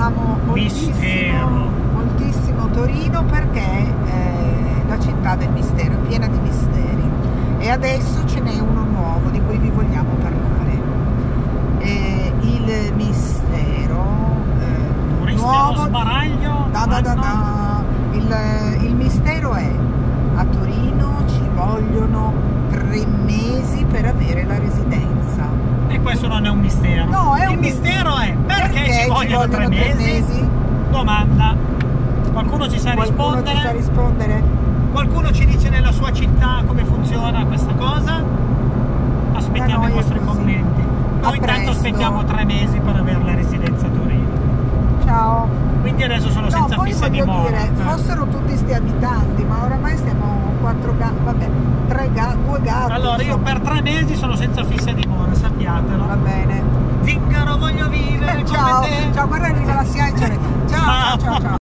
amo moltissimo Torino perché è la città del mistero, è piena di misteri, e adesso ce n'è uno nuovo di cui vi vogliamo parlare. Il mistero nuovo sbaraglio. Il mistero è: a Torino ci vogliono 3 mesi per avere la residenza. E questo non è un mistero. No, il mistero è perché ci vogliono 3 mesi? Domanda. Qualcuno ci sa rispondere? Qualcuno ci dice nella sua città come funziona questa cosa? Aspettiamo i vostri commenti. Noi intanto aspettiamo 3 mesi per avere la residenza a Torino. Ciao. Quindi adesso sono senza fissa dimora. Fossero tutti sti abitanti, ma oramai siamo 4 gatti, vabbè, 2 gatti. Allora io per 3 mesi sono senza fissa dimora, sappiatelo. Va bene. Zingaro voglio vivere.